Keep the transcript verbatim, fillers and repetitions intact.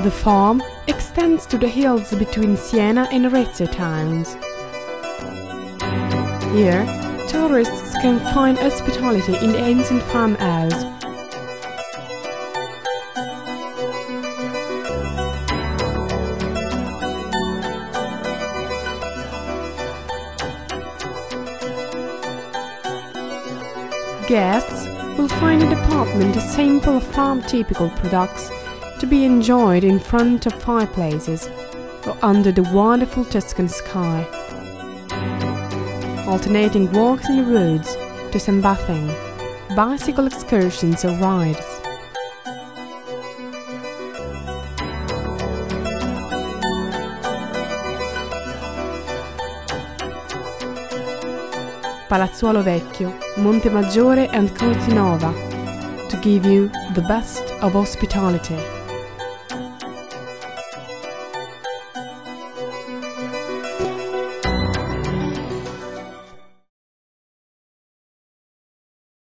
The farm extends to the hills between Siena and Arezzo towns. Here, tourists can find hospitality in the ancient farmhouse. Guests will find a department a sample of farm-typical products to be enjoyed in front of fireplaces or under the wonderful Tuscan sky. Alternating walks in the woods to some bathing, bicycle excursions or rides. Palazzuolo Vecchio, Montemaggiore and Cortinova to give you the best of hospitality.